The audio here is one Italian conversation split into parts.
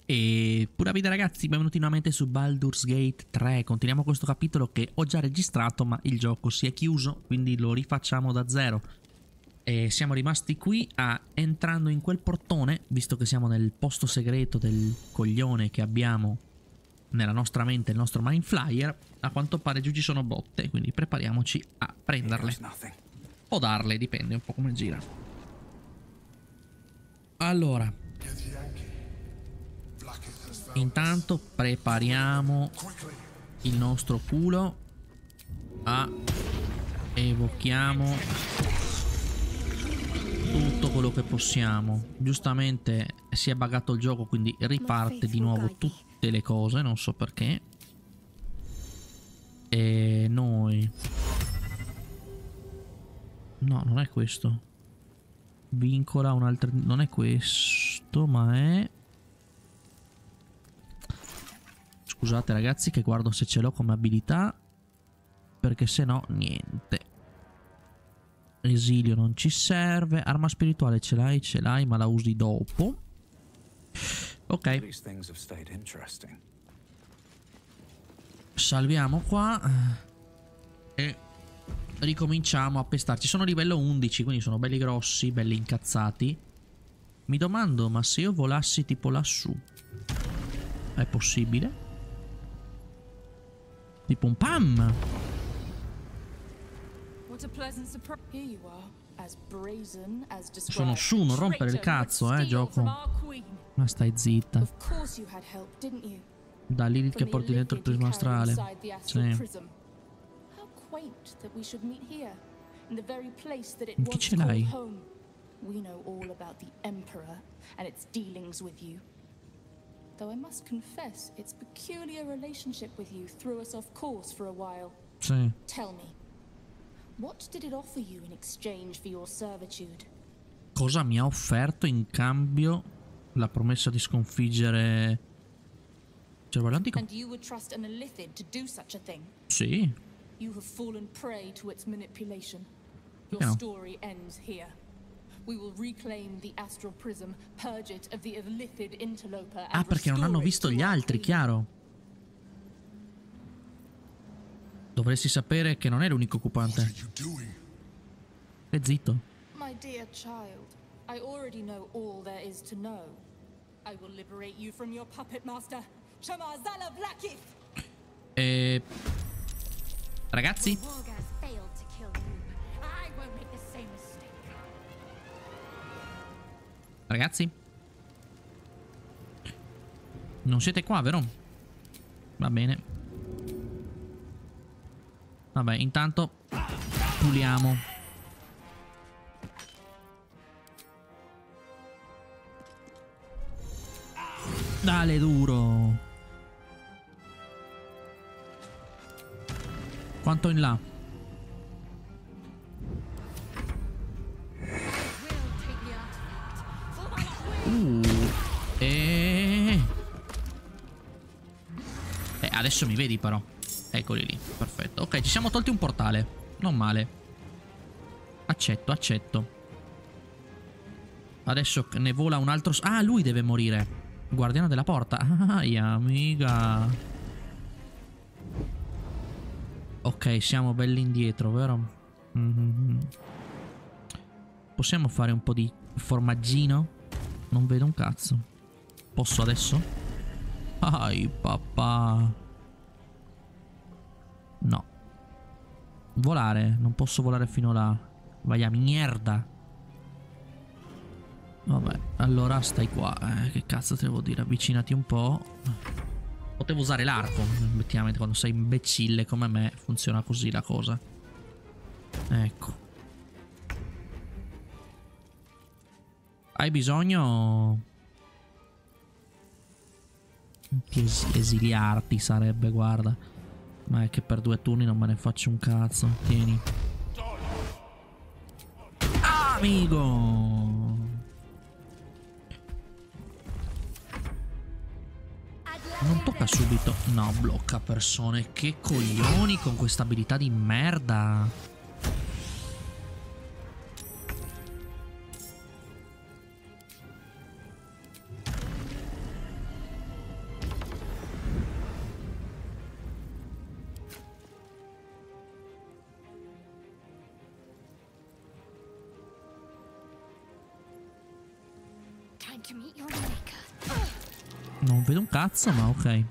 E pura vita ragazzi, benvenuti nuovamente su Baldur's Gate 3. Continuiamo questo capitolo che ho già registrato, ma il gioco si è chiuso, quindi lo rifacciamo da zero. E siamo rimasti qui entrando in quel portone, visto che siamo nel posto segreto del coglione che abbiamo nella nostra mente, il nostro Mind Flyer. A quanto pare giù ci sono botte, quindi prepariamoci a prenderle. O darle, dipende un po' come gira. Allora, intanto prepariamo il nostro culo evochiamo tutto quello che possiamo. Giustamente si è buggato il gioco, quindi riparte di nuovo tutte le cose, non so perché. E noi... No, non è questo. Vincola un'altra... Non è questo, ma è... Scusate ragazzi che guardo se ce l'ho come abilità, perché se no niente. Esilio non ci serve. Arma spirituale ce l'hai, ma la usi dopo. Ok. Salviamo qua e ricominciamo a pestarci. Sono livello 11, quindi sono belli grossi, belli incazzati. Mi domando, ma se io volassi tipo lassù, è possibile? Tipo un PAM. Sono su, non rompere il cazzo, gioco. Ma stai zitta. Da Lilith che porti dentro il prisma astrale. Sì. Chi ce l'hai? Though I must confess, its peculiar relationship with you threw us off course for a while. Sì. Tell me, what did it offer you in exchange for your servitude? Cosa mi ha offerto in cambio? La promessa di sconfiggere Cervello Antico. And you would trust an Illithid to do such a thing? Sì. You have fallen prey to its manipulation. Your No. story ends here. We will reclaim the astral prism, purge it of the Illithid interloper, and Perché non hanno visto gli altri, chiaro. Dovresti sapere che non è l'unico occupante. E zitto. My dear child, I already know all there is to know. I will liberate you from your puppet master, Shamazala Blackith. Ragazzi? Ragazzi? Non siete qua, vero? Va bene. Vabbè, intanto puliamo. Dale duro. Quanto in là? Adesso mi vedi però. Eccoli lì, perfetto. Ok, ci siamo tolti un portale. Non male. Accetto, accetto. Adesso ne vola un altro... Ah, lui deve morire. Guardiano della porta. Ah, amiga. Ok, siamo belli indietro, vero? Possiamo fare un po' di formaggino? Non vedo un cazzo. Posso adesso? Ai papà. No. Volare. Non posso volare fino là. Vai a merda. Vabbè, allora stai qua. Che cazzo te devo dire? Avvicinati un po'. Potevo usare l'arco. Effettivamente quando sei imbecille come me funziona così la cosa. Ecco. Hai bisogno di esiliarti sarebbe, guarda. Ma è che per 2 turni non me ne faccio un cazzo. Tieni. Amigo. Non tocca subito. No, blocca persone. Che coglioni con questa abilità di merda. to meet your maker. Non vedo un cazzo, ma ok.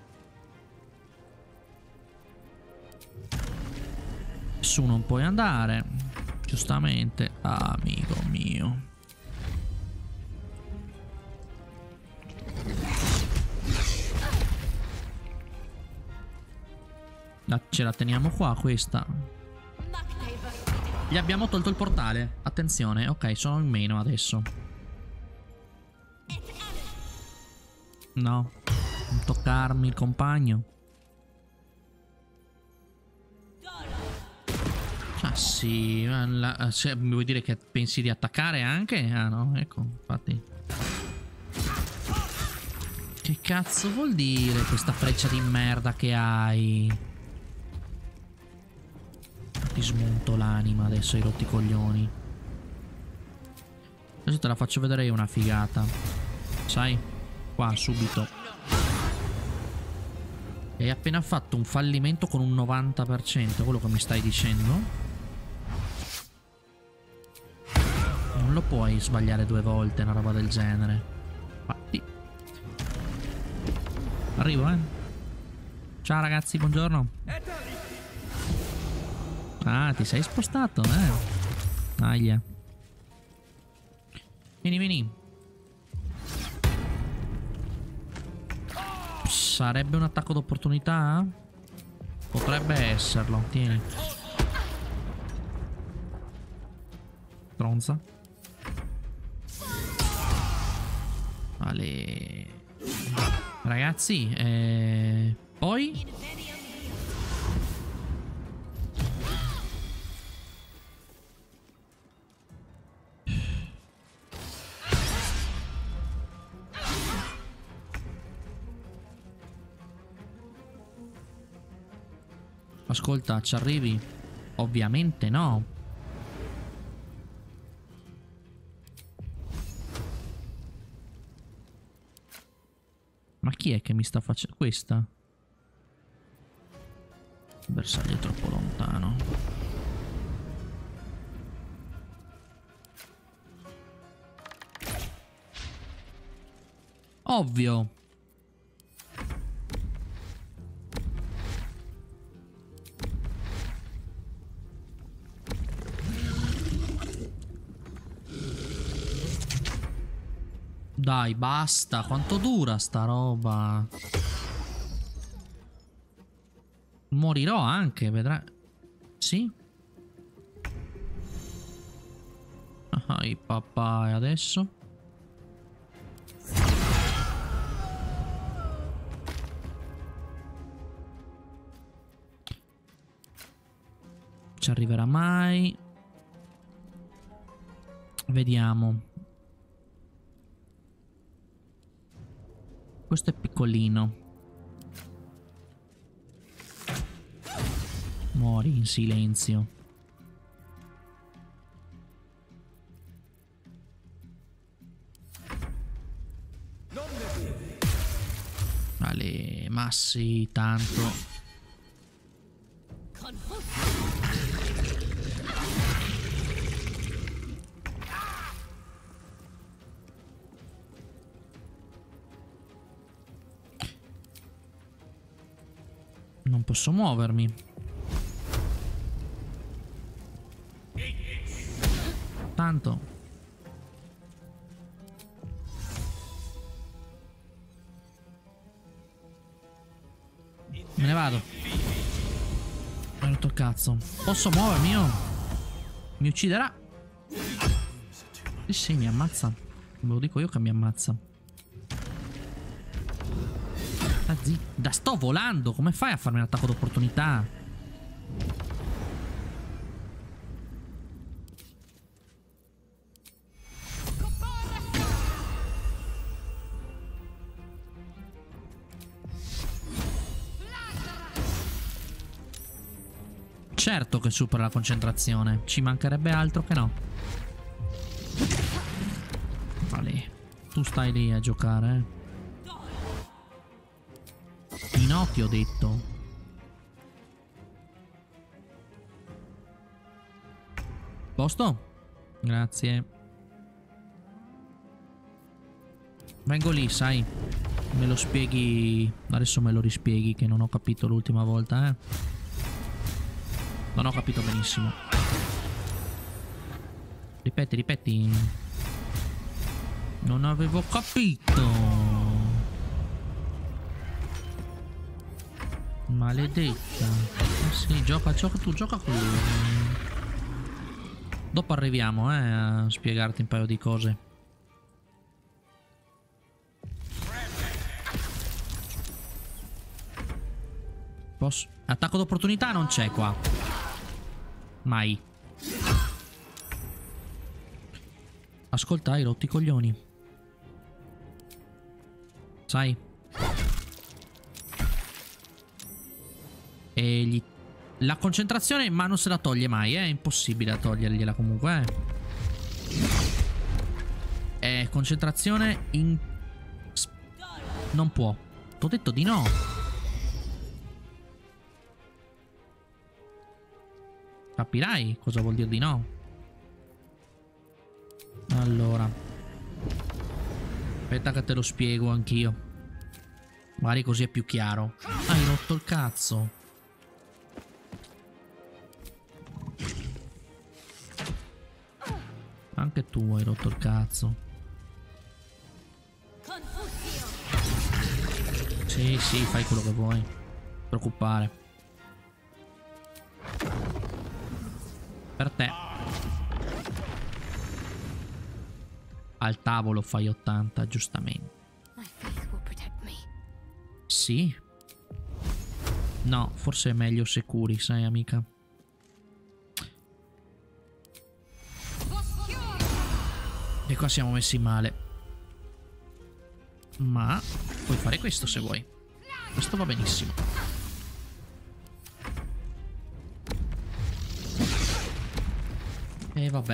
Su non puoi andare. Giustamente. Ah, amico mio. Ce la teniamo qua questa. Gli abbiamo tolto il portale. Attenzione. Ok, sono in meno adesso. No. Non toccarmi il compagno. Ah sì. Mi vuoi dire che pensi di attaccare anche? Ah no, ecco, infatti. Che cazzo vuol dire questa freccia di merda che hai? Ti smonto l'anima adesso, hai rotti i coglioni. Adesso te la faccio vedere io una figata. Sai? Qua, subito. Hai appena fatto un fallimento con un 90%, quello che mi stai dicendo? Non lo puoi sbagliare 2 volte, una roba del genere. Infatti. Arrivo, eh. Ciao ragazzi, buongiorno. Ah, ti sei spostato, Aia. Vieni, vieni. Sarebbe un attacco d'opportunità? Potrebbe esserlo, tieni. Stronza. Vale. Ragazzi, poi... Ascolta, ci arrivi? Ovviamente no. Ma chi è che mi sta facendo questa? Il bersaglio è troppo lontano. Ovvio. Dai, basta. Quanto dura sta roba? Morirò anche, vedrai. Sì? Ah, i papà, e adesso? Ci arriverà mai? Vediamo. Questo è piccolino. Muori in silenzio. Vale, ma sì, tanto. Non posso muovermi. Tanto. Me ne vado. Mi ha rotto il cazzo. Posso muovermi io? Mi ucciderà. Sì, sì, mi ammazza. Ve lo dico io che mi ammazza. Da sto volando. Come fai a farmi un attacco d'opportunità? Certo che supera la concentrazione. Ci mancherebbe altro che no. Vale. Tu stai lì a giocare, Ginocchio ho detto. Posto? Grazie. Vengo lì, sai. Me lo spieghi. Adesso me lo rispieghi che non ho capito l'ultima volta, eh. Non ho capito benissimo. Ripeti, ripeti. Non avevo capito. Maledetta. Sì, gioca, gioca tu, gioca con lui. Dopo arriviamo, a spiegarti un paio di cose. Posso? Attacco d'opportunità non c'è qua. Mai. Ascolta, hai rotto i coglioni. Sai? E la concentrazione ma non se la toglie mai, è impossibile togliergliela comunque, concentrazione in... Non può. T'ho detto di no. Capirai cosa vuol dire di no. Allora. Aspetta che te lo spiego anch'io. Magari così è più chiaro. Hai rotto il cazzo. Anche tu hai rotto il cazzo. Sì, sì, fai quello che vuoi. Non preoccupare. Per te. Al tavolo fai 80, giustamente. Sì. No, forse è meglio sicuri, sai, amica. E qua siamo messi male. Ma puoi fare questo se vuoi. Questo va benissimo. E vabbè.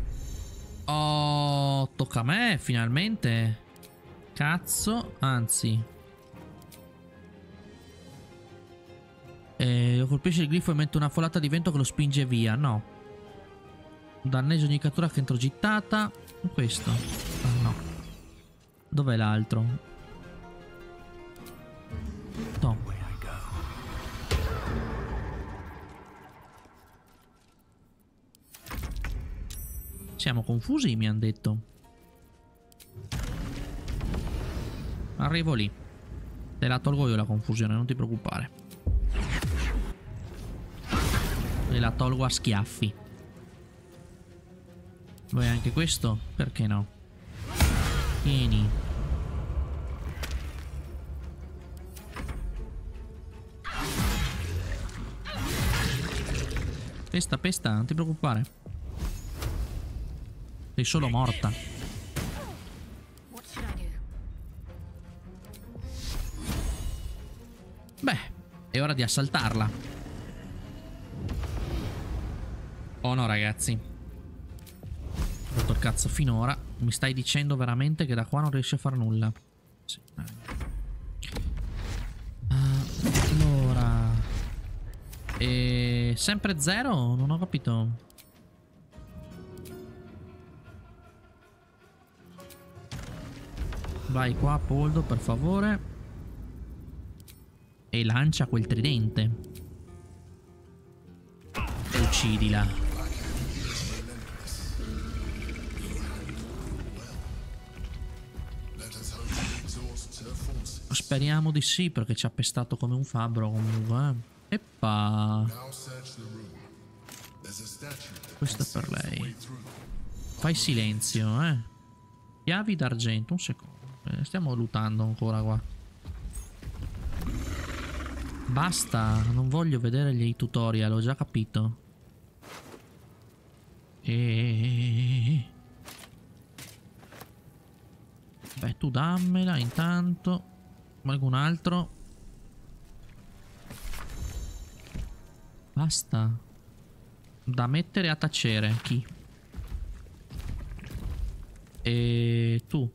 Oh, tocca a me finalmente. Cazzo. Anzi. Colpisce il glifo e mette una folata di vento che lo spinge via. No. Danneggia ogni cattura che entro gittata. Questo. Ah, no. Dov'è l'altro? No. Siamo confusi, mi hanno detto. Arrivo lì. Te la tolgo io la confusione, non ti preoccupare. Te la tolgo a schiaffi. Vuoi anche questo? Perché no? Vieni. Pesta, pesta, non ti preoccupare. Sei solo morta. Beh, è ora di assaltarla. Oh no, ragazzi. Ho rotto il cazzo finora. Mi stai dicendo veramente che da qua non riesci a fare nulla? Sì. Allora. Sempre zero? Non ho capito. Vai qua, Poldo, per favore. E lancia quel tridente. E uccidila. Speriamo di sì, perché ci ha pestato come un fabbro comunque. Eppa. Questo è per lei. Fai silenzio, Chiavi d'argento, un secondo. Stiamo lootando ancora qua. Basta, non voglio vedere gli tutorial, ho già capito. Beh, tu dammela intanto. Qualcun altro? Basta. Da mettere a tacere. Chi? E tu?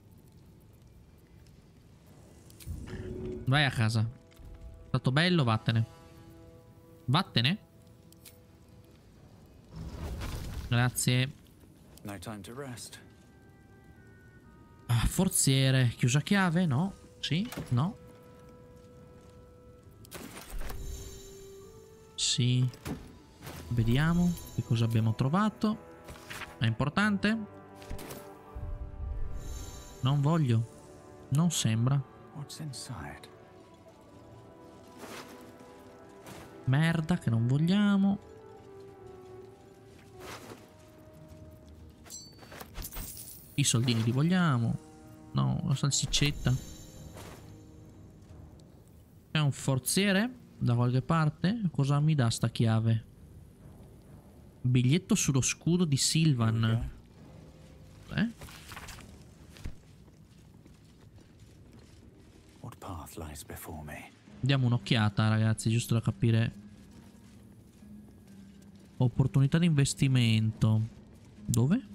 Vai a casa. È stato bello, vattene. Vattene? Grazie. No time to rest. Forziere, chiusa chiave? No. Sì? No. Sì. Vediamo che cosa abbiamo trovato. È importante? Non voglio. Non sembra. Merda che non vogliamo. I soldini li vogliamo. No, la salsiccetta. C'è un forziere da qualche parte? Cosa mi dà sta chiave? Biglietto sullo scudo di Sylvan. Diamo un'occhiata, ragazzi, giusto da capire. Opportunità di investimento. Dove?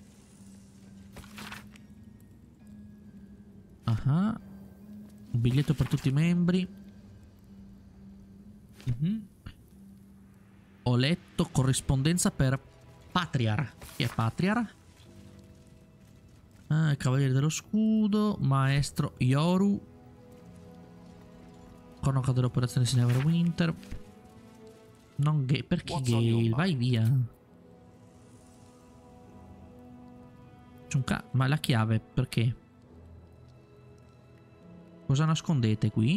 Ah, un biglietto per tutti i membri. Ho letto corrispondenza per Patriar. Chi è Patriar? Ah, il Cavaliere dello Scudo. Maestro Yoru. Cronaca dell'operazione di Neverwinter. Non Gale. Perché Gale? Vai via. C'è un ma la chiave perché? Cosa nascondete qui?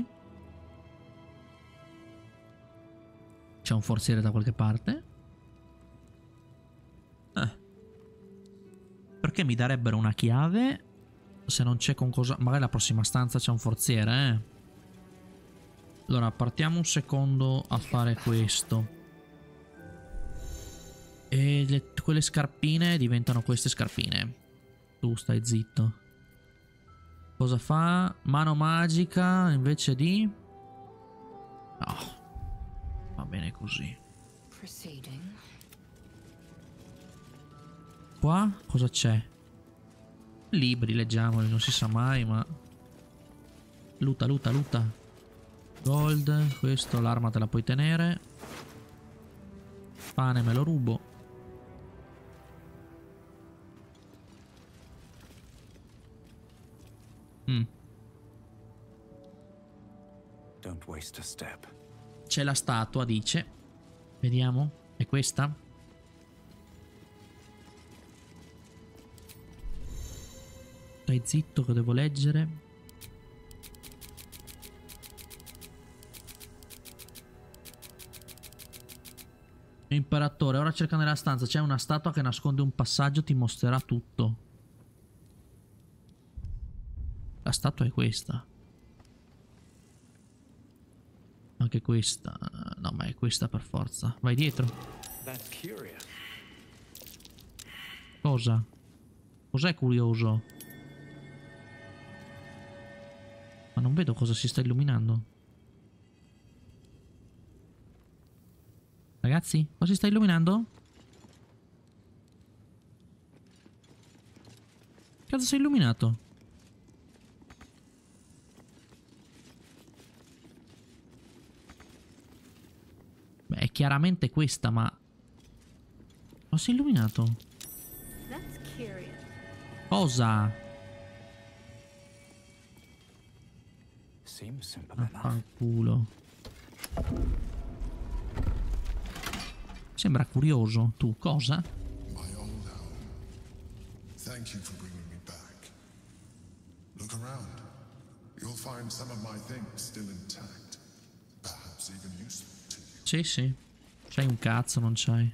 C'è un forziere da qualche parte? Perché mi darebbero una chiave se non c'è con cosa... Magari la prossima stanza c'è un forziere, Allora, partiamo un secondo a fare questo. E quelle scarpine diventano queste scarpine. Tu stai zitto. Cosa fa? Mano magica invece di... No. Va bene così. Qua cosa c'è? Libri, leggiamoli, non si sa mai, ma... Luta, luta, luta. Gold, questo, l'arma te la puoi tenere. Pane me lo rubo. Don't waste a step. C'è la statua, dice. Vediamo. È questa? Stai zitto che devo leggere. Imperatore, ora cerca nella stanza. C'è una statua che nasconde un passaggio, ti mostrerà tutto. La statua è questa. Anche questa. No, ma è questa per forza. Vai dietro. Cosa? Cos'è curioso? Ma non vedo cosa si sta illuminando. Ragazzi, cosa si sta illuminando? Cazzo si è illuminato? Beh, è chiaramente questa, ma... Cosa si è illuminato? Cosa? Fanculo. Sembra curioso. Tu, cosa? Thank you for bringing me back. Look around. You'll find some of my things still intact. Perhaps even useful to you. Sì, sì. C'hai un cazzo, non c'hai.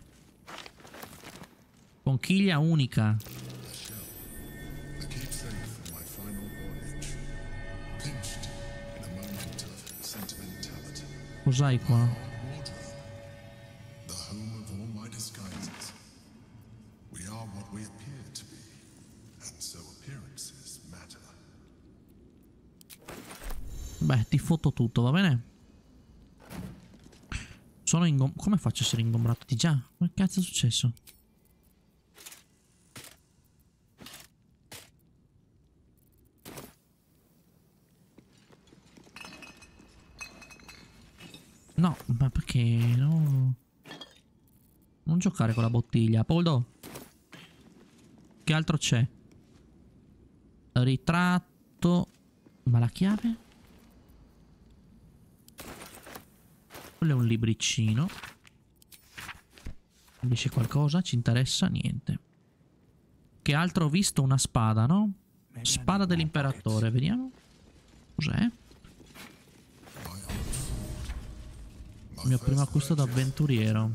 Conchiglia unica. The keepsake from my final voyage. Pinched in a moment of sentimentality. Cos'hai qua? The home of all my disguises. We are what we appear to be, and so appearances matter. Beh, ti foto tutto, va bene? Sono come faccio a essere ingombrato di già? Che cazzo è successo? No, ma perché no? Non giocare con la bottiglia. Poldo. Che altro c'è? Ritratto. Ma la chiave? Quello è un libricino. Dice qualcosa? Ci interessa? Niente. Che altro ho visto? Una spada, no? Spada dell'imperatore. Vediamo. Cos'è? Il mio primo acquisto da avventuriero.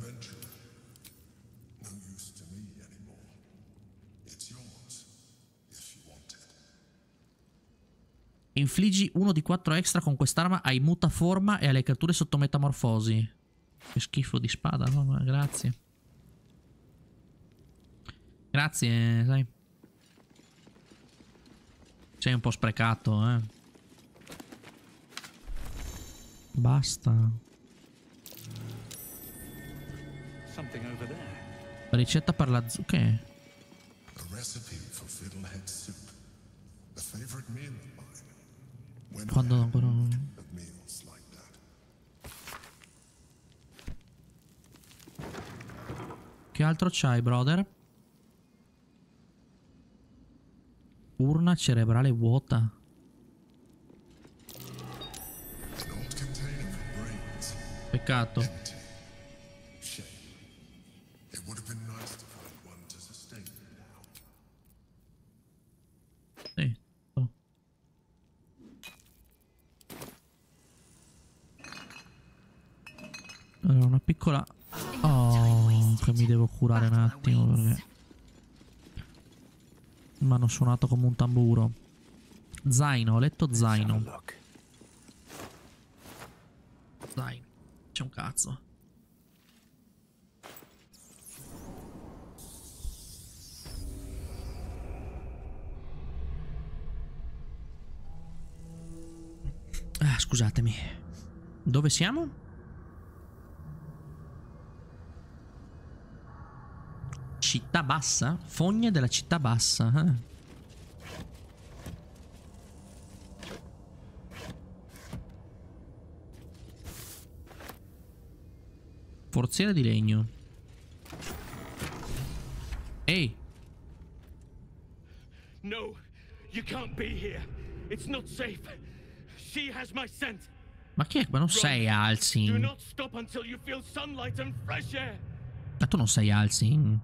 Infliggi 1 di 4 extra con quest'arma ai mutaforma e alle creature sotto metamorfosi. Che schifo di spada, no? Ma grazie. Grazie, sai. Sei un po' sprecato, eh. Basta. Something over there. Ricetta per la zucca. Che? A recipe for fiddlehead soup. A favorite meal of mine. When Quando I ancora... have meals like that. Che altro c'hai, brother? Urna cerebrale vuota. An old container for brains. Peccato. Empty. Shame. It would have been nice to find one to sustain me now. Sì. Oh. Allora, una piccola... Oh, che mi devo curare un attimo perché... Mi hanno suonato come un tamburo. Zaino, ho letto Let's have a zaino. look. Zaino. C'è un cazzo. Ah, scusatemi. Dove siamo? Città bassa? Fogne della città bassa. Forziere di legno. Ehi. No, you can't be here. It's not safe. She has my scent. Ma chi è? Ma non sei Do Alcin. not stop until you feel sunlight and fresh air. Ma tu non sei Alcin.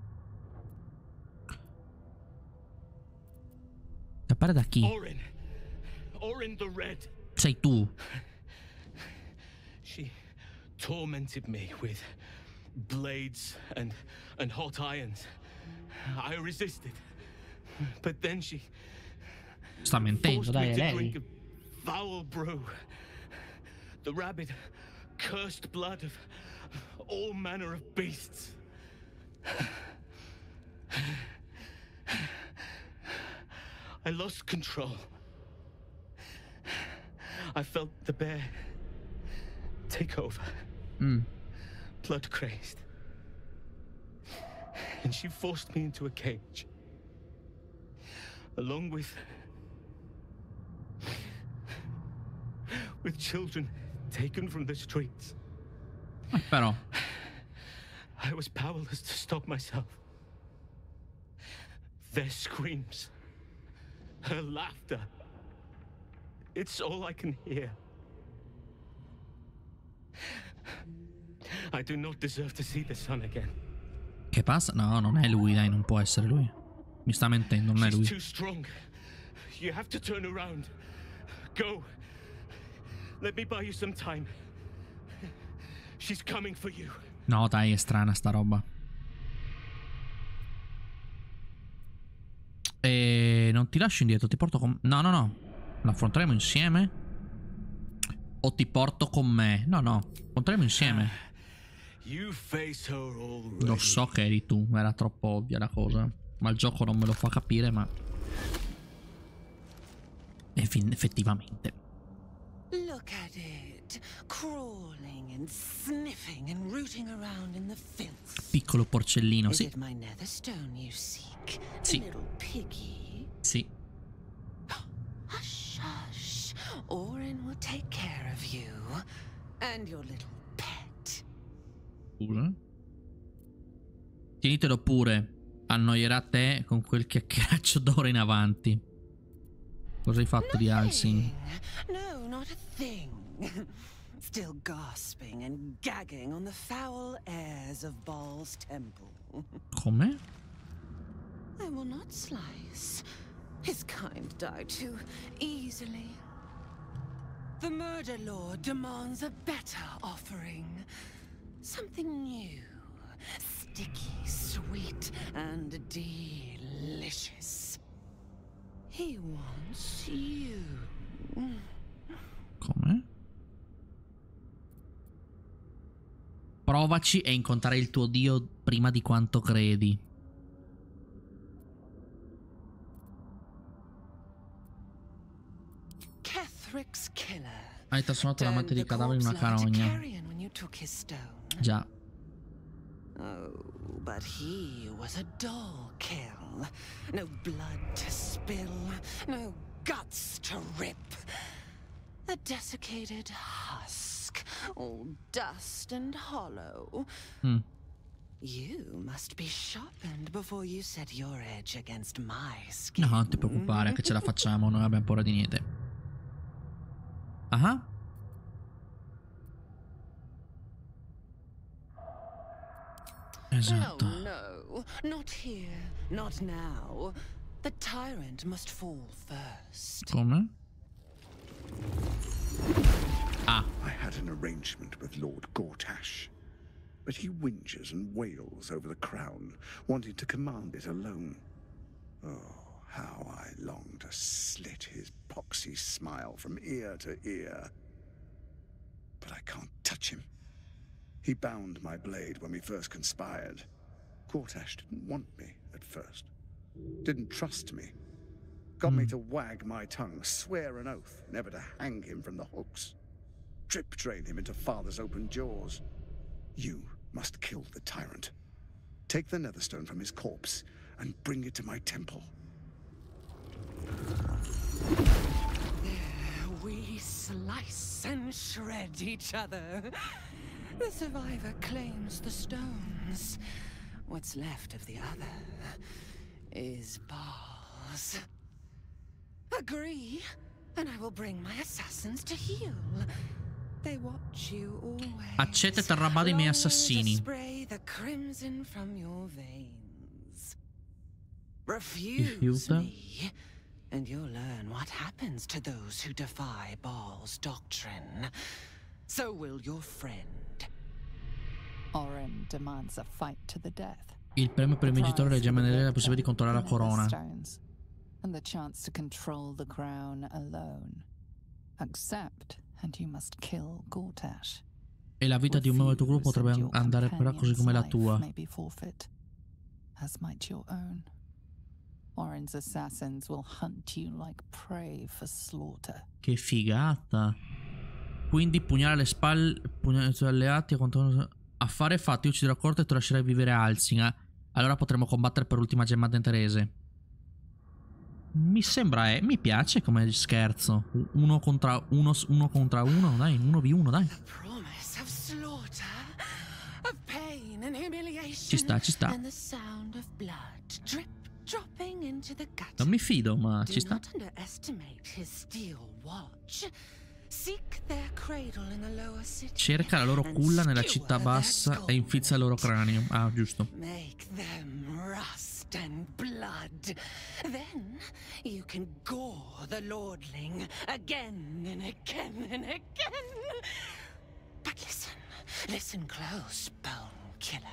Scappare da chi? Orin. Orin the Red. Sei tu. She tormented me with blades and hot irons. I resisted. But then she Sta mentendo, forced dai, me è to lei. drink a foul brew. The rabid, cursed blood of all manner of beasts. I lost control. I felt the bear take over. Blood crazed. And she forced me into a cage. Along with children taken from the streets. Però. I was powerless to stop myself. Their screams, her laughter, it's all I can hear. I do not deserve to see the sun again. Che passa? No, non è lui, dai, non può essere lui. Mi sta mentendo, non è She's lui. too strong. You have to turn around. Go. Let me buy you some time. She's coming for you. No, dai, è strana sta roba. E non ti lascio indietro, ti porto con... No, no, no. L'affronteremo insieme? O ti porto con me? No, no. Affronteremo insieme. You face her already. Lo so che eri tu, era troppo ovvia la cosa. Ma il gioco non me lo fa capire, ma... effettivamente. Look at it, crawling and sniffing and rooting around in the filth. Piccolo porcellino, Is sì. it my netherstone you seek? Sì. Little piggy. Sì. Hush, hush. Orin will take care of you and your little pet. Scusa. Tienitelo pure. Annoierà te con quel chiacchieraccio d'ora in avanti. Cosa hai fatto di Halsing? No, not a thing. Still gasping and gagging on the foul airs of Baal's temple. Come? I will not slice. His kind die too easily. The Murder Lord demands a better offering. Something new. Sticky, sweet, and delicious. He wants you. Come? Provaci e incontrare il tuo dio prima di quanto credi. Ketherick's killer. Hai trasformato l'amante di cadavere in una carogna. Già. Oh, but he was a dull kill. No blood to spill, no guts to rip. A desiccated husk, all dust and hollow. You must be sharpened before you set your edge against my skin. No, non ti preoccupare che ce la facciamo, non abbiamo paura di niente. Ah. Esatto. Oh no, not here, not now. The tyrant must fall first. Come? Ah. I had an arrangement with Lord Gortash, but he whinges and wails over the crown, wanting to command it alone. Oh, how I long to slit his poxy smile from ear to ear. But I can't touch him. He bound my blade when we first conspired. Gortash didn't want me at first. Didn't trust me. Got me to wag my tongue, swear an oath never to hang him from the hooks. Drip drain him into father's open jaws. You must kill the tyrant. Take the Netherstone from his corpse and bring it to my temple. There we slice and shred each other. The survivor claims the stones. What's left of the other is Baal's. Agree, and I will bring my assassins to heal. They watch you always. Accetta e terrà a bada i miei assassini. Spray the crimson from your veins. Refuse me, and you'll learn what happens to those who defy Baal's doctrine. So will your friend. Orin demands a fight to the death. Il premio per il vincitore delle gemme nere è la possibilità di controllare la corona. And the chance to control the crown alone. Accept, and you must kill Gortash. E la vita di un membro del tuo gruppo potrebbe andare però così come la tua. As might your own. Orin's assassins will hunt you like prey for slaughter. Che figata. Quindi pugnare alle spalle, pugnare i tuoi alleati affare fatto, io ucciderò Corta e tu lascerai vivere Halsing. Allora potremo combattere per l'ultima gemma denterese. Mi sembra, mi piace come scherzo. Uno contro uno, dai, 1v1, dai. Ci sta, ci sta. Non mi fido, ma ci sta. Cerca la loro culla nella città bassa e infilza il loro cranio. Ah, giusto. And blood. Then you can gore the lordling again and again and again. But listen close, bone killer.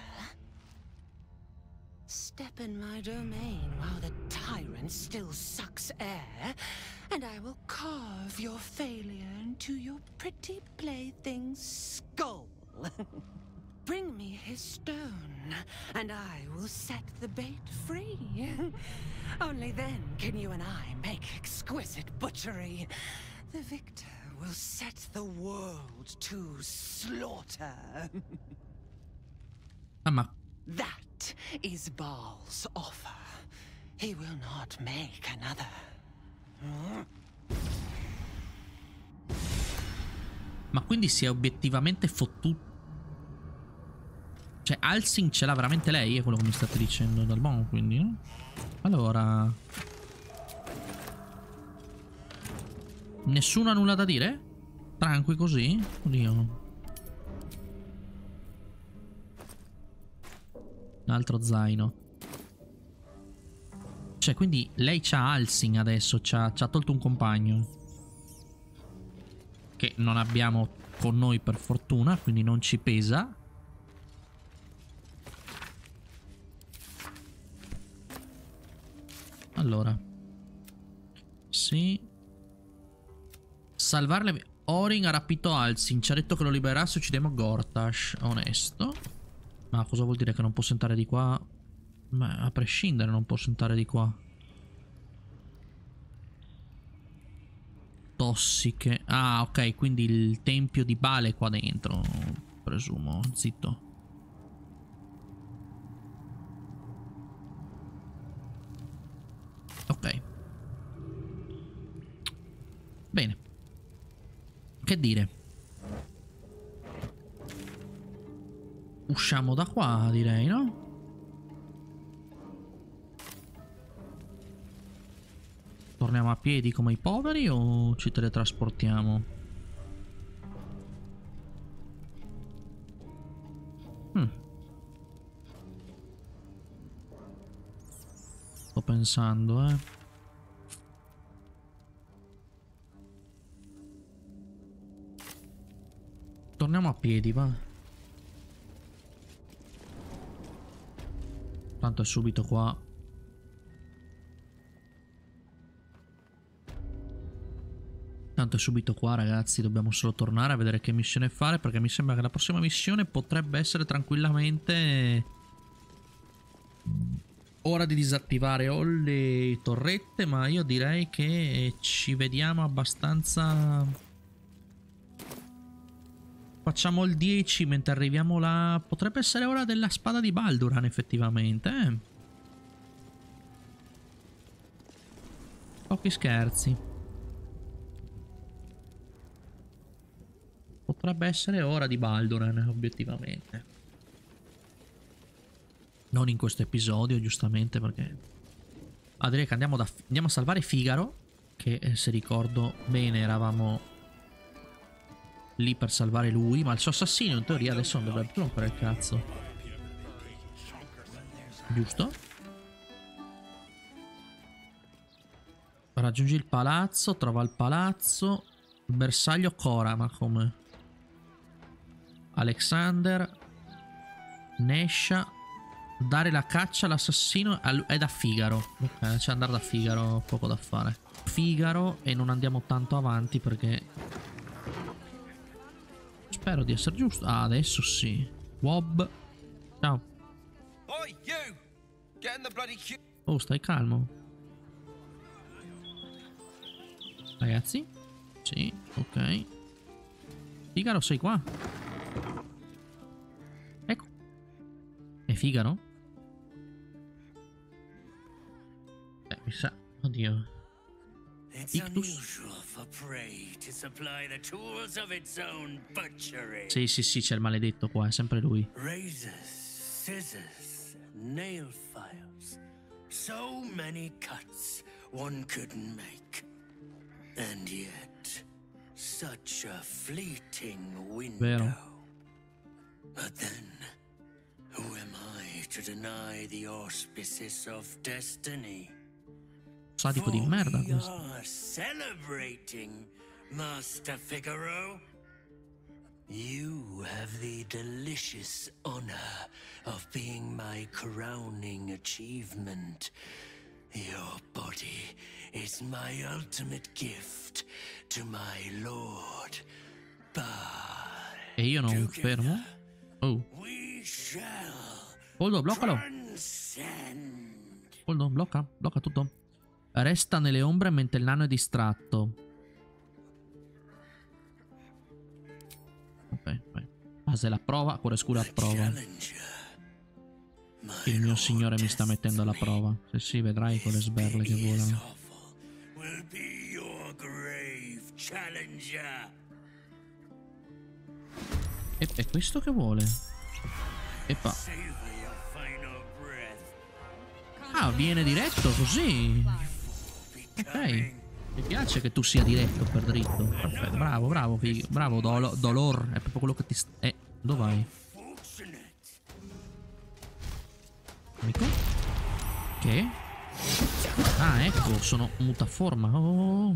Step in my domain while the tyrant still sucks air, and I will carve your failure into your pretty plaything's skull. Bring me his stone, and I will set the bait free. Only then can you and I make exquisite butchery. The victor will set the world to slaughter. That is Baal's offer. He will not make another. Ma quindi si è obiettivamente fottuto. Cioè, Halsing ce l'ha veramente lei? È quello che mi state dicendo dal buon, quindi, no? Allora... Nessuno ha nulla da dire? Tranqui così? Oddio. Un altro zaino. Cioè, quindi lei c'ha Halsing adesso, c'ha tolto un compagno. Che non abbiamo con noi per fortuna, quindi non ci pesa. Allora. Sì. Salvare le... Orin ha rapito Halsing, ci ha detto che lo libererà se uccidemo Gortash. Onesto. Ma cosa vuol dire che non posso entrare di qua? Ma a prescindere non posso entrare di qua. Tossiche. Ah, ok, quindi il tempio di Bale è qua dentro, presumo. Zitto. Ok. Bene. Che dire? Usciamo da qua, direi, no? Torniamo a piedi come i poveri o ci teletrasportiamo? Sto pensando, Torniamo a piedi, va. Tanto è subito qua. Tanto è subito qua, ragazzi. Dobbiamo solo tornare a vedere che missione fare, perché mi sembra che la prossima missione potrebbe essere tranquillamente ora di disattivare o le torrette, ma io direi che ci vediamo abbastanza... Facciamo il 10 mentre arriviamo là. Potrebbe essere ora della spada di Balduran, effettivamente, Pochi scherzi. Potrebbe essere ora di Balduran, obiettivamente. Non in questo episodio, giustamente, perché... Ah, direi che andiamo a salvare Figaro, che se ricordo bene eravamo... lì per salvare lui, ma il suo assassino in teoria adesso non dovrebbe più rompere il cazzo. Giusto? Raggiungi il palazzo, trova il palazzo. Bersaglio Cora, ma come? Alexander. Nescia. Dare la caccia all'assassino è da Figaro. Ok, c'è andare da Figaro, poco da fare. Figaro e non andiamo tanto avanti perché... Spero di essere giusto. Ah, adesso sì. Wob. Ciao. Oh, stai calmo. Ragazzi. Sì, ok. Figaro, sei qua? Ecco. È Figaro? Mi sa... Oddio. Sì, sì, sì, c'è il maledetto qua, è sempre lui. Razors, scissors, nail files. So many cuts one couldn't make. And yet, such a fleeting window. Vero. But then, who am I to deny the auspices of destiny? Sadico di merda questo. are celebrating, Master Figaro. You have the delicious honor of being my crowning achievement. Your body is my ultimate gift to my lord. E io non fermo? Oh. Poldo, bloccalo. Poldo, blocca tutto. Resta nelle ombre mentre il nano è distratto. Ok, vai. Fase la prova, cuore scuro a prova. Il mio signore mi sta mettendo alla prova. Se sì, vedrai con le sberle che volano. E è questo che vuole? Eppa. Ah, viene diretto così. Ok. Mi piace che tu sia diretto per dritto. Perfetto, bravo, bravo, figo. Bravo, Dolor. È proprio quello che ti... dove vai? Amico? Che? Ah, ecco, sono mutaforma. Oh.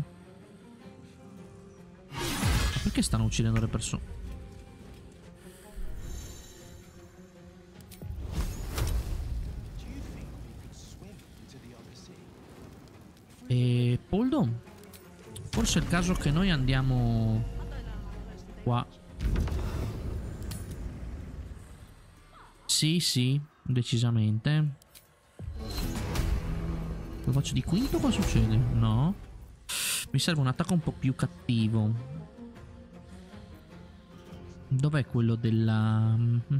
Ma perché stanno uccidendo le persone? E Poldo, forse è il caso che noi andiamo qua. Sì, sì, decisamente. Lo faccio di quinto, cosa succede? No. Mi serve un attacco un po' più cattivo. Dov'è quello della...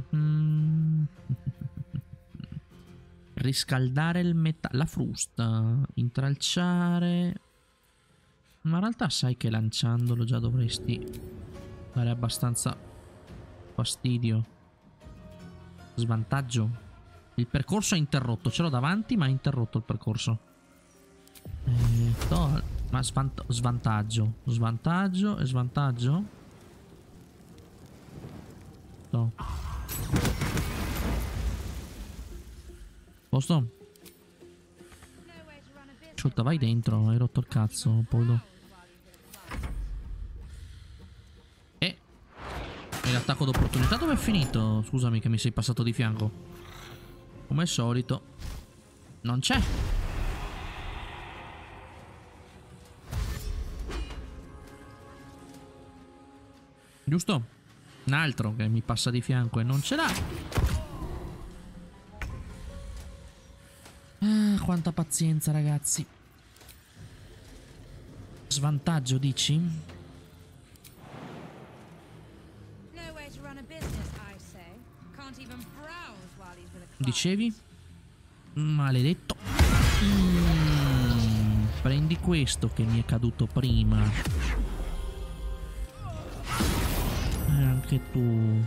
Riscaldare il metallo, la frusta, intralciare. Ma in realtà sai che lanciandolo già dovresti dare abbastanza fastidio. Svantaggio. Il percorso è interrotto, ce l'ho davanti ma è interrotto il percorso. Ma svantaggio. Svantaggio e svantaggio. No. Posto? Ascolta, vai dentro, hai rotto il cazzo, Poldo. E l'attacco d'opportunità dove è finito? Scusami che mi sei passato di fianco. Come al solito. Non c'è. Giusto? Un altro che mi passa di fianco e non ce l'ha. Ah, quanta pazienza, ragazzi. Svantaggio, dici? Dicevi? Maledetto. Prendi questo che mi è caduto prima. E anche tu.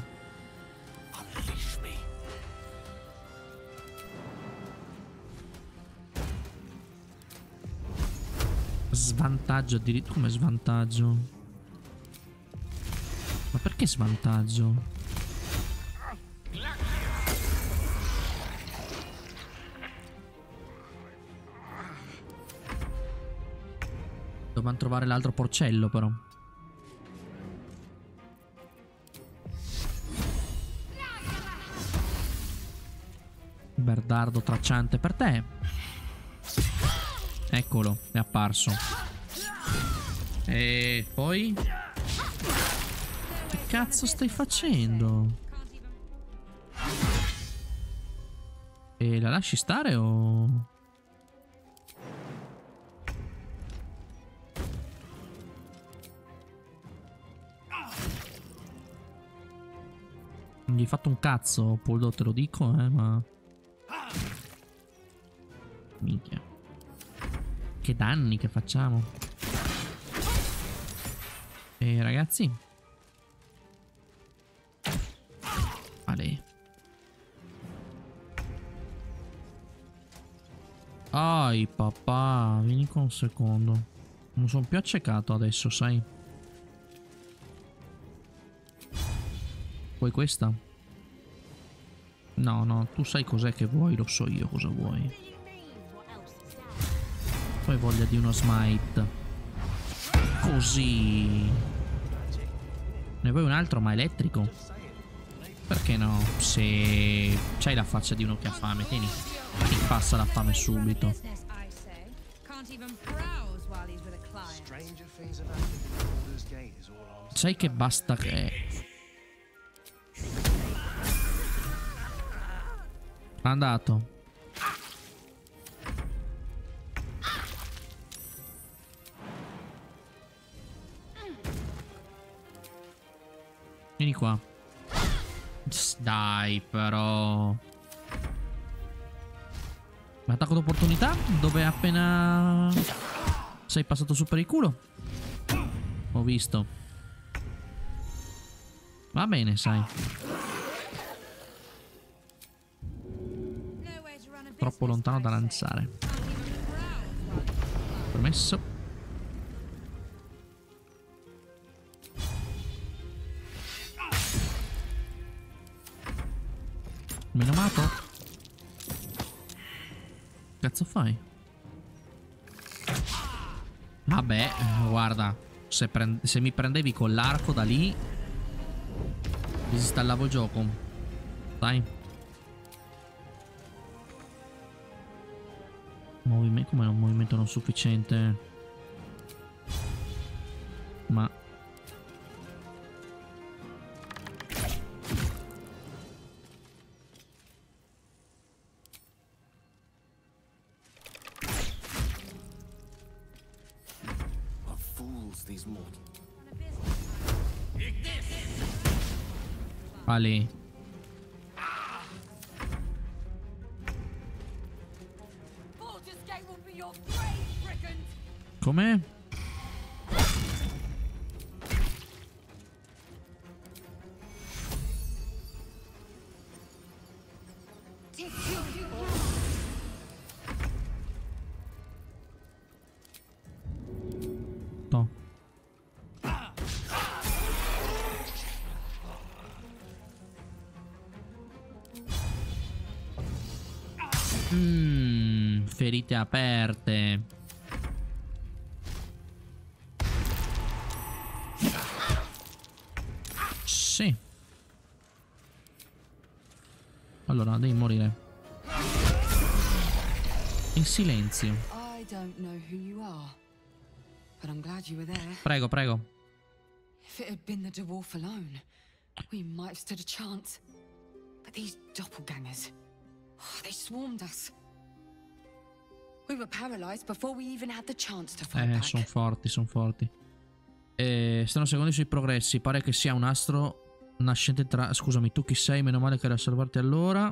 Svantaggio addirittura. Come svantaggio? Ma perché svantaggio? Dobbiamo trovare l'altro porcello però. Berdardo tracciante per te. Eccolo, è apparso. E poi? Che cazzo stai facendo? E la lasci stare o... Non gli hai fatto un cazzo, Poldo, te lo dico, ma... Minchia. Che danni che facciamo. E ragazzi. Vale. Ai papà, vieni qua un secondo. Non sono più accecato adesso, sai. Vuoi questa? No, no, tu sai cos'è che vuoi, lo so io cosa vuoi. Poi voglia di uno smite. Così. Ne vuoi un altro ma elettrico? Perché no? Se c'hai la faccia di uno che ha fame, tieni. Ti passa la fame subito. Sai che basta che... Andato. Vieni qua. Dai però. L'attacco d'opportunità dove appena sei passato su per il culo. Ho visto. Va bene, sai. Troppo lontano da lanciare. Permesso. Menomato? Cazzo fai? Vabbè, guarda. Se mi prendevi con l'arco da lì, disinstallavo il gioco. Dai. Movimento, come un movimento non sufficiente. Ma Ali. Come? No. Ferite aperte. Sì. Allora, devi morire. In silenzio. I don't know who you are, but I'm glad you were there. Prego, prego. If it had been the dwarf alone, we might have stood a chance. But these doppelgangers, they swarmed us. We were paralyzed before we even had the chance to fight back. Sono forti, sono forti. Stanno seguendo i suoi progressi. Pare che sia un astro nascente tra... Scusami, tu chi sei? Meno male che era a salvarti allora.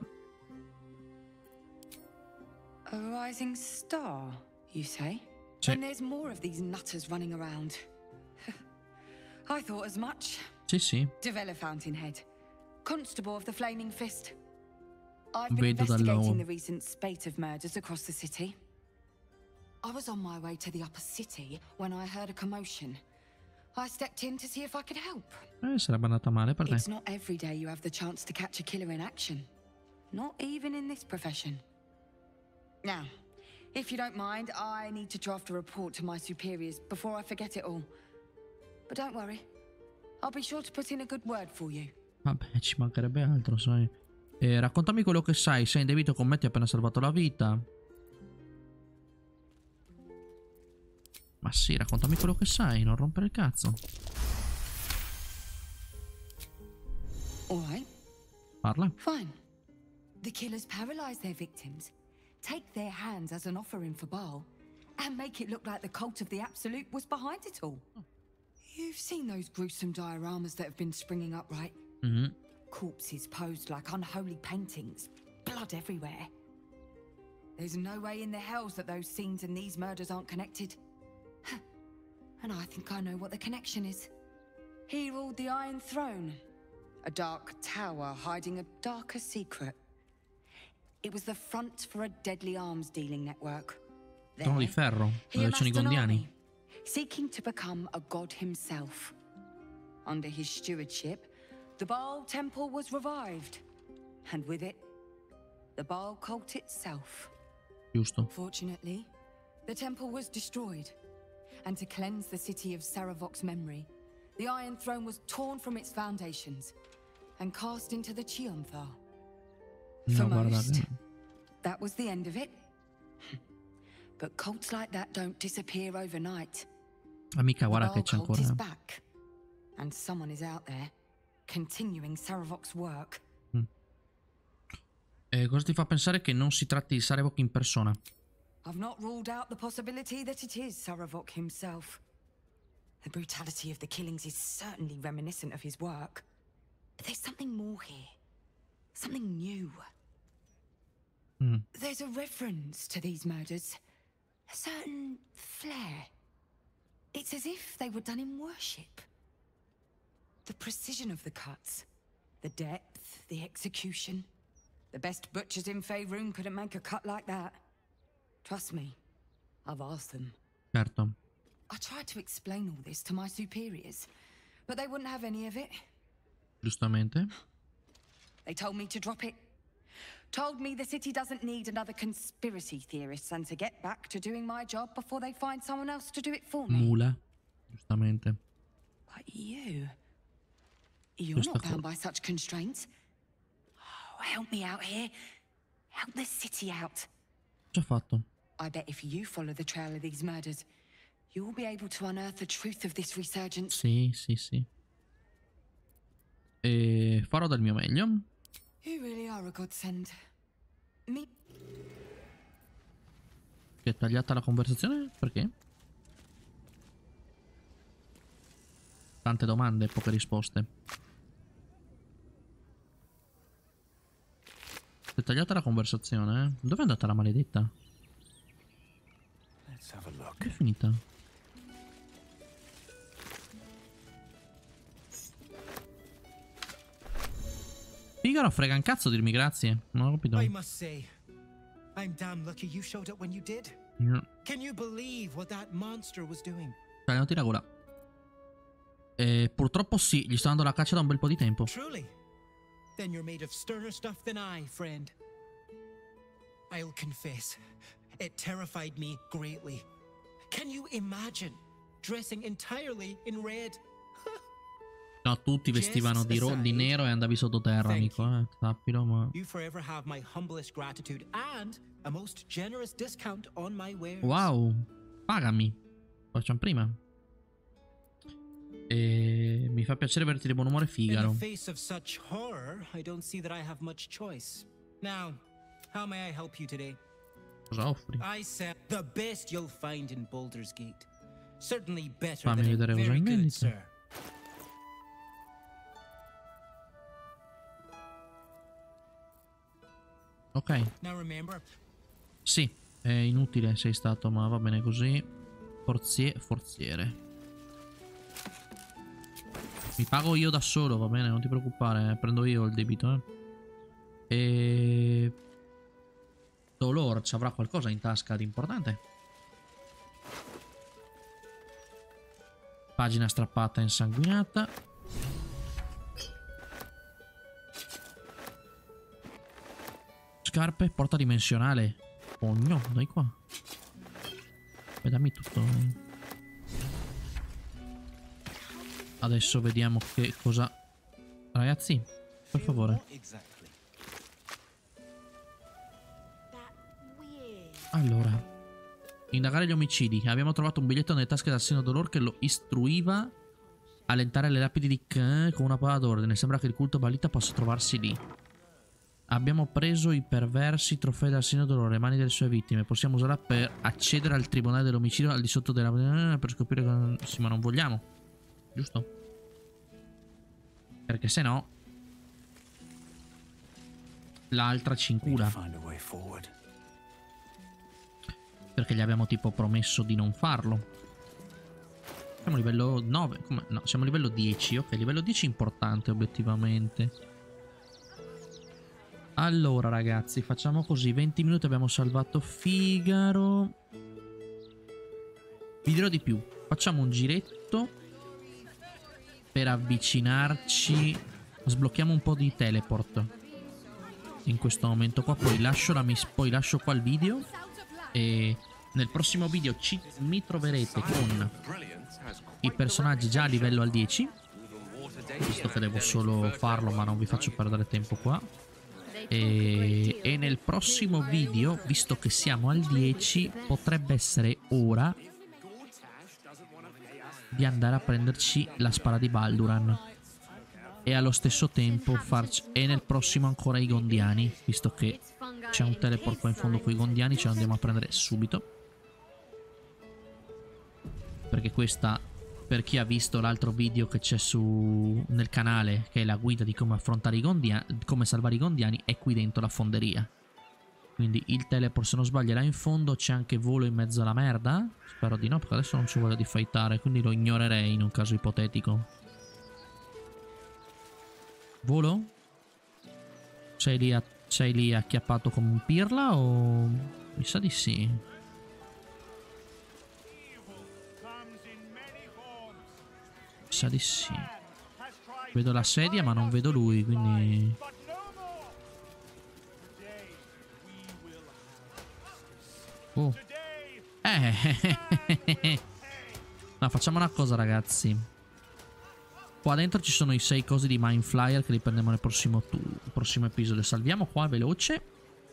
A rising star, you say? Sì. And there's more of these nutters running around. I thought as much. Sì, sì. Devella Fountainhead, Constable of the Flaming Fist. I've been Vedo investigating the recent spate of murders across the city. I was on my way to the upper city when I heard a commotion. I stepped in to see if I could help. Sarebbe andata male per te. It's not every day you have the chance to catch a killer in action. Not even in this profession. Now, if you don't mind, I need to draft a report to my superiors before I forget it all. But don't worry. I'll be sure to put in a good word for you. Vabbè, ci mancherebbe altro, sai. Raccontami quello che sai. Sei in debito con me, ti ha appena salvato la vita. Ma sì, raccontami quello che sai, non rompere il cazzo. Alright. Parla. Fine. The killers paralyze their victims, take their hands as an offering for Baal, and make it look like the cult of the Absolute was behind it all. You've seen those gruesome dioramas that have been springing up, right? Mm-hmm. Corpses posed like unholy paintings, blood everywhere. There's no way in the hells that those scenes and these murders aren't connected. And I think I know what the connection is. He ruled the Iron Throne, a dark tower hiding a darker secret. It was the front for a deadly arms dealing network. Trono di ferro, dove sono i Gondiani. Seeking to become a god himself. Under his stewardship, the Baal Temple was revived, and with it, the Baal cult itself. Giusto. Fortunately, the temple was destroyed, and to cleanse the city of Saravok's memory, the Iron Throne was torn from its foundations and cast into the Chionthar. For most, that was the end of it. But cults like that don't disappear overnight. Amica, guarda che c'è The Baal cult ancora. is back, and someone is out there continuing Saravok's work. Cosa ti fa pensare che non si tratti di Sarevok in persona? I've not ruled out the possibility that it is Saravok himself. The brutality of the killings is certainly reminiscent of his work. But there's something more here. Something new. There's a reference to these murders. A certain flair. It's as if they were done in worship. The precision of the cuts. The depth, the execution. The best butchers in Faerun couldn't make a cut like that. Trust me, I've asked them. Certo. I tried to explain all this to my superiors, but they wouldn't have any of it. Giustamente. They told me to drop it. Told me the city doesn't need another conspiracy theorist and to get back to doing my job before they find someone else to do it for me. Mula, giustamente. But you're not bound by such constraints. Oh, help me out here. Help the city out. Già fatto. I bet if you follow the trail of these murders, you'll be able to unearth the truth of this resurgence. Sì, sì, sì. E farò del mio meglio. You really are a godsend. Me. È tagliata la conversazione? Perché? Tante domande, poche risposte. È tagliata la conversazione, eh? Dove è andata la maledetta? È finita. Figaro, frega un cazzo dirmi grazie. Non ho capito. I must say, I'm damn lucky you showed up when you did. Can you believe what that monster was doing? Non ti regola. Purtroppo sì, gli sto dando la caccia da un bel po' di tempo. Truly? Then you're made of sterner stuff than I, friend. I'll confess, it terrified me greatly. Can you imagine dressing entirely in red? No, tutti vestivano di nero e andavi sottoterra, amico, sappilo, ma... You forever have my humblest gratitude and a most generous discount on my wares. Wow, pagami. Facciamo prima. E mi fa piacere averti di buon umore, Figaro. In the face of such horror, I don't see that I have much choice. Now, how may I help you today? Cosa offri? I said the best you'll find in Baldur's Gate. Certainly better Fammi than vedere a cosa very in good, vendita. sir. Ok. Now remember. Sì, è inutile sei stato, ma va bene così. Forziere. Mi pago io da solo, va bene, non ti preoccupare, prendo io il debito, E... Dolor ci avrà qualcosa in tasca di importante. Pagina strappata e insanguinata. Scarpe, porta dimensionale. Oh no, dai qua. Dammi tutto. Adesso vediamo che cosa... Ragazzi, per favore. Allora, indagare gli omicidi. Abbiamo trovato un biglietto nelle tasche dell'assassino Dolor che lo istruiva a allentare le lapidi di Khan con una parola d'ordine. Sembra che il culto Balita possa trovarsi lì. Abbiamo preso i perversi trofei dell'assassino Dolor, le mani delle sue vittime. Possiamo usarla per accedere al tribunale dell'omicidio al di sotto della... per scoprire che... Sì, ma non vogliamo. Giusto? Perché se no l'altra ci incula. Perché gli abbiamo tipo promesso di non farlo. Siamo a livello 9. Come? No, siamo a livello 10. Ok, livello 10 importante obiettivamente. Allora ragazzi, facciamo così. 20 minuti abbiamo salvato Figaro. Vi dirò di più. Facciamo un giretto per avvicinarci. Sblocchiamo un po' di teleport in questo momento qua. Poi lascio qua il video. E nel prossimo video mi troverete con i personaggi già a livello al 10. Visto che devo solo farlo, ma non vi faccio perdere tempo qua. E nel prossimo video, visto che siamo al 10, potrebbe essere ora di andare a prenderci la spada di Balduran. E allo stesso tempo farci... E nel prossimo ancora i Gondiani, visto che c'è un teleport qua in fondo con i Gondiani, ce lo andiamo a prendere subito. Perché questa, per chi ha visto l'altro video che c'è nel canale, che è la guida di come affrontare i Gondiani, come salvare i Gondiani, è qui dentro la fonderia. Quindi il teleport, se non sbaglio, è là in fondo. C'è anche volo in mezzo alla merda? Spero di no, perché adesso non ci voglio di fightare, quindi lo ignorerei in un caso ipotetico. Volo? Sei lì acchiappato come un pirla o... Mi sa di sì. Mi sa di sì. Vedo la sedia ma non vedo lui, quindi... Oh. No, facciamo una cosa, ragazzi. Qua dentro ci sono i 6 cosi di Mind Flyer che li prendiamo nel prossimo episodio. Salviamo qua veloce.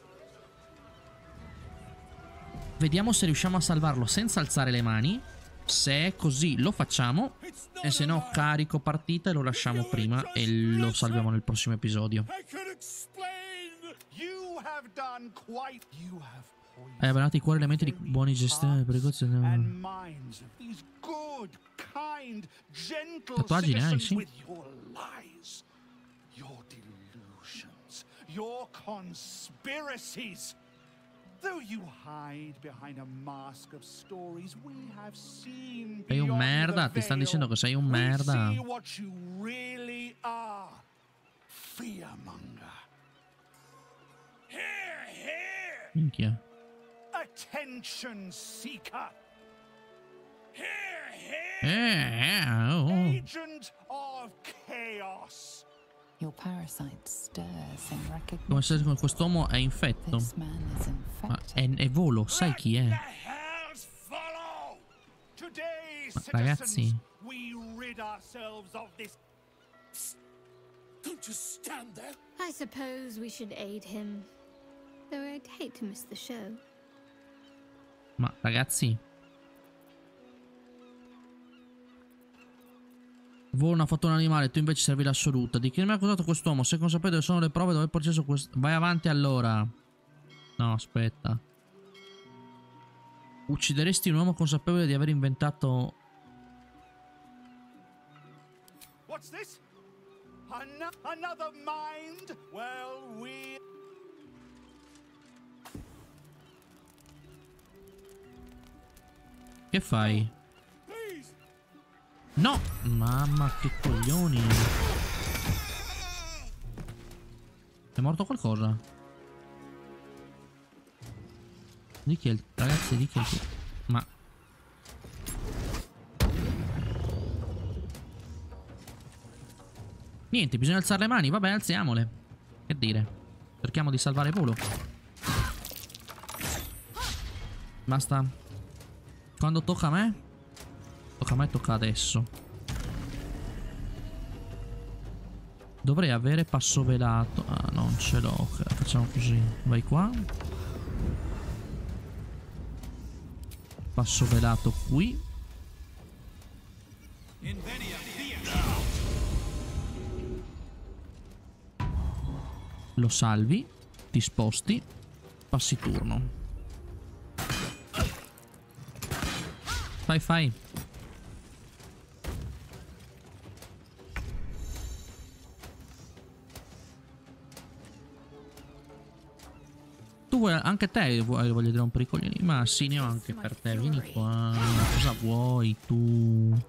Vediamo se riusciamo a salvarlo senza alzare le mani. Se è così lo facciamo. E se no carico partita e lo lasciamo prima e lo salviamo nel prossimo episodio. Hai abbanato i cuori elementi di buoni gestione tatuaggi ne hai, sì. Sei un merda, ti stanno dicendo che sei un merda. Minchia. Attention seeker. Agent of chaos. Your parasite stirs in recognition. Come se quest'uomo è infetto. Ma è volo, sai chi è? Ma ragazzi. I suppose we should aid him. Though I'd hate to miss the show. Ma ragazzi. Voi una foto un animale, tu invece servi l'assoluta. Di chi mi ha accusato quest'uomo? Se consapevole dove sono le prove, dove è il processo vai avanti allora. No, aspetta. Uccideresti un uomo consapevole di aver inventato... What's this? Another mind? Well, we... Che fai? No! Mamma, che coglioni! È morto qualcosa? Di chi è il... Ragazzi, di chi è il... Ma... Niente, bisogna alzare le mani. Vabbè, alziamole. Che dire? Cerchiamo di salvare volo. Basta. Quando tocca a me? Tocca a me, tocca adesso. Dovrei avere passo velato. Ah, non ce l'ho. Okay, facciamo così. Vai qua. Passo velato qui. Lo salvi. Ti sposti. Passi turno. Fai. Tu vuoi, anche te voglio rompere i coglioni. Ma sì, ne ho anche per te. Vieni qua. Cosa vuoi tu?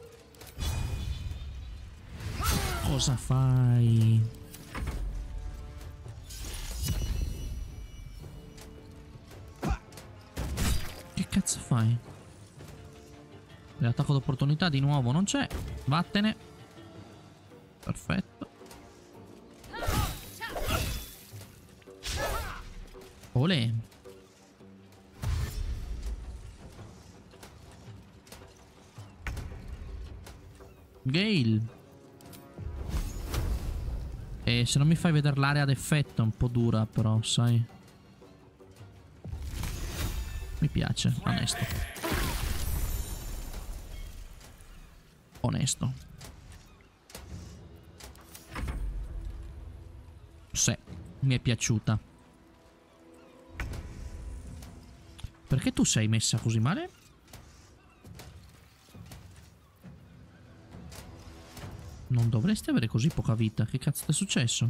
Cosa fai? Che cazzo fai? L'attacco d'opportunità di nuovo non c'è. Vattene. Perfetto. Olè. Gale. E se non mi fai vedere l'area d'effetto è un po' dura però, sai. Mi piace, onesto. Onesto. Sì, mi è piaciuta. Perché tu sei messa così male? Non dovresti avere così poca vita. Che cazzo ti è successo?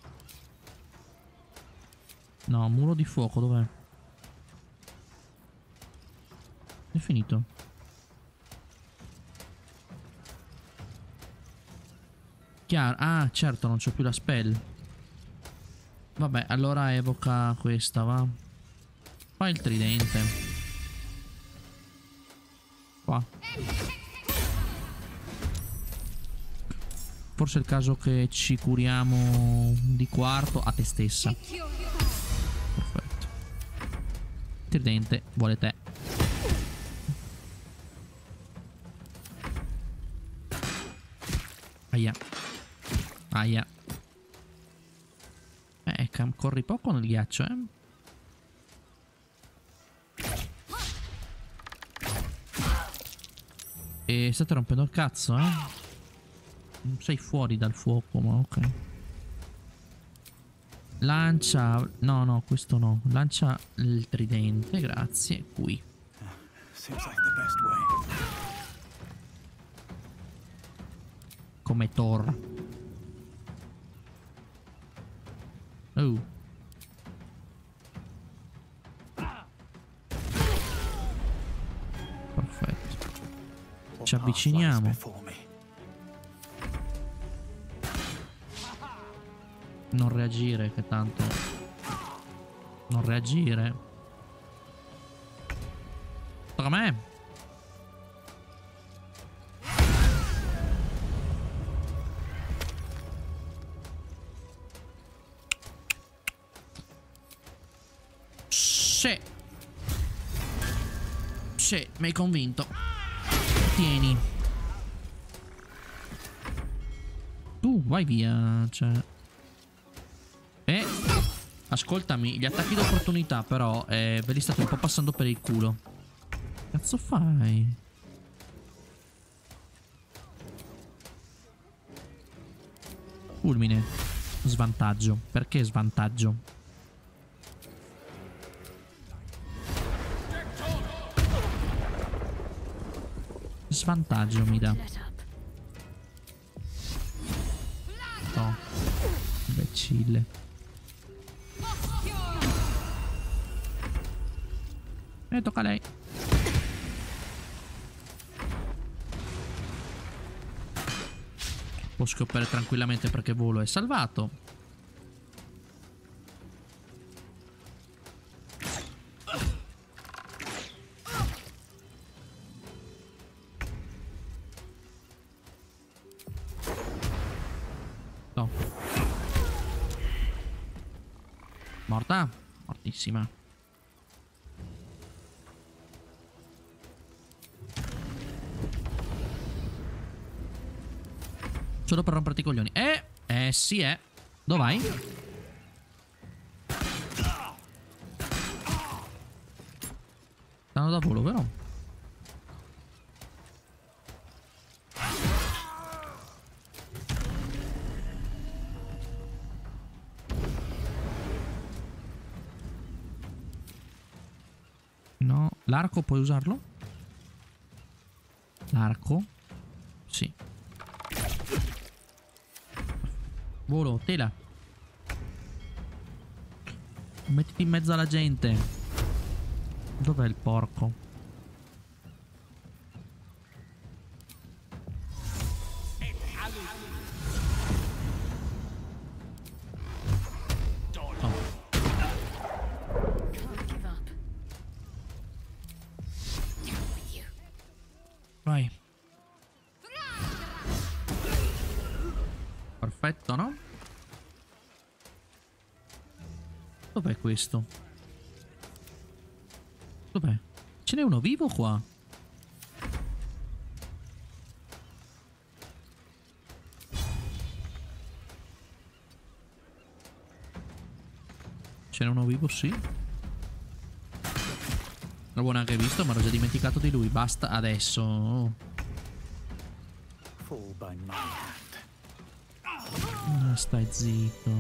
No, muro di fuoco, dov'è? È finito. Chiaro. Ah, certo, non c'ho più la spell. Vabbè, allora evoca questa, va. Fai il tridente. Qua. Forse è il caso che ci curiamo di quarto a te stessa. Perfetto. Tridente vuole te. Aia. Aia. Corri poco nel ghiaccio, eh? E state rompendo il cazzo, eh? Non sei fuori dal fuoco, ma ok. Lancia... No, no, questo no. Lancia il tridente, grazie. Qui. Come Thor. Oh. Perfetto. Ci avviciniamo. Non reagire, che tanto... Non reagire. Tocca a me. Sì. Sì, mi hai convinto. Tieni. Tu vai via, cioè... Ascoltami, gli attacchi d'opportunità però ve li state un po' passando per il culo. Cazzo fai? Fulmine. Svantaggio. Perché svantaggio? Svantaggio mi dà. No. Imbecille. Tocca a lei. Può scoppiare tranquillamente perché volo è salvato. No. Morta? Mortissima. Solo per romperti i coglioni. Sì, dove vai? Stanno da volo, vero? No. L'arco puoi usarlo? L'arco? Sì. Volo, tela. Mettiti in mezzo alla gente. Dov'è il porco? Oh. Vai. Perfetto, no? Dov'è questo? Dov'è? Ce n'è uno vivo qua? Ce n'è uno vivo, sì. L'avevo neanche visto, ma ero già dimenticato di lui. Basta adesso. Stai zitto.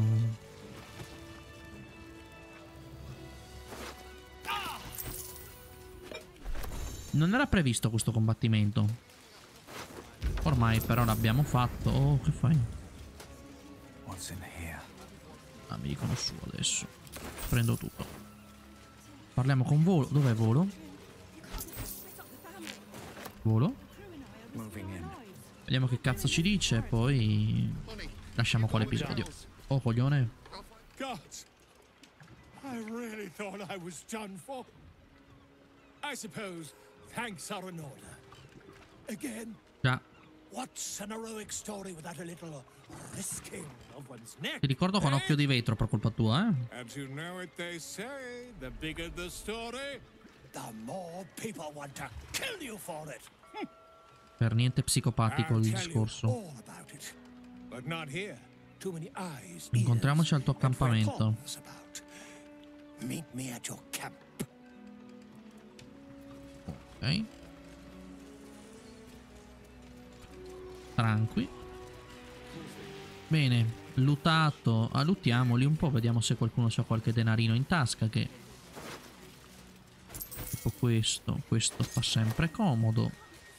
Non era previsto questo combattimento. Ormai però l'abbiamo fatto. Oh, che fai? Ah, mi dicono su adesso. Prendo tutto. Parliamo con Volo. Dov'è Volo? Volo? Vediamo che cazzo ci dice. Poi lasciamo qua l'episodio. Oh, coglione. Gods, I really thought I was done for. I suppose thanks are in order. Again. Già. What's an heroic story without a little risking of one's neck? Ti ricordo con occhio di vetro per colpa tua, And you know what they say, the bigger the story, the more people want to kill you for it. Per niente psicopatico il I'll tell you discorso. all about it. But not here. Too many eyes, Incontriamoci al tuo ears, and great accampamento. talks about. Meet me at your camp. Ok. Tranqui. Bene, lootato. Lootiamoli un po', vediamo se qualcuno ha qualche denarino in tasca, che tipo questo fa sempre comodo.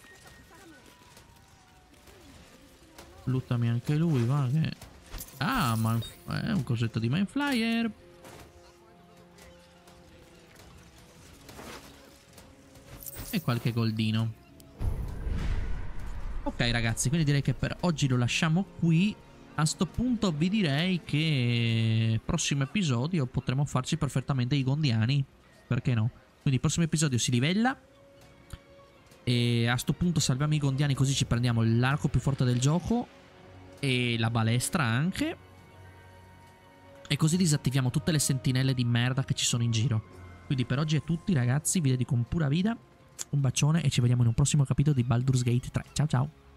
Lootami anche lui, va che... Ah, ma è un cosetto di Mind Flyer. E qualche goldino. Ok ragazzi, quindi direi che per oggi lo lasciamo qui. A sto punto vi direi che prossimo episodio potremo farci perfettamente i gondiani. Perché no? Quindi il prossimo episodio si livella. E a sto punto salviamo i gondiani, così ci prendiamo l'arco più forte del gioco. E la balestra anche. E così disattiviamo tutte le sentinelle di merda che ci sono in giro. Quindi per oggi è tutto ragazzi, vi dedico un pura vita. Un bacione e ci vediamo in un prossimo capitolo di Baldur's Gate 3. Ciao ciao.